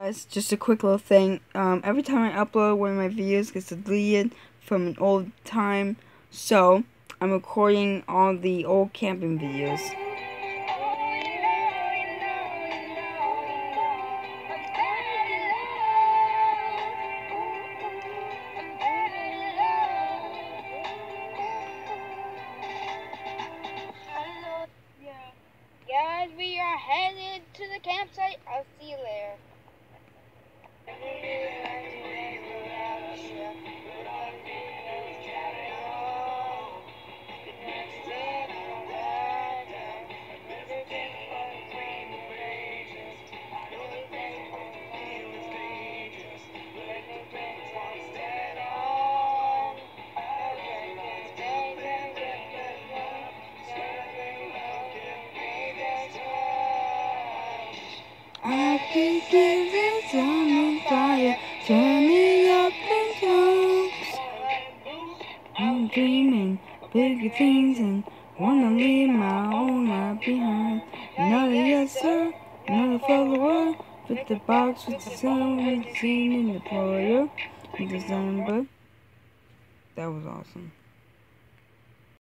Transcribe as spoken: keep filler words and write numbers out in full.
Guys, just a quick little thing. Um, every time I upload, one of my videos gets deleted from an old time, so I'm recording all the old camping videos. Guys, we are headed to the campsite. I'll see you there. I could give it on fire, turn it up in tongues. I'm dreaming bigger things and wanna leave my own life behind. Another yes sir, another follower, with the box with the sun, with the scene in the employer in December. That was awesome.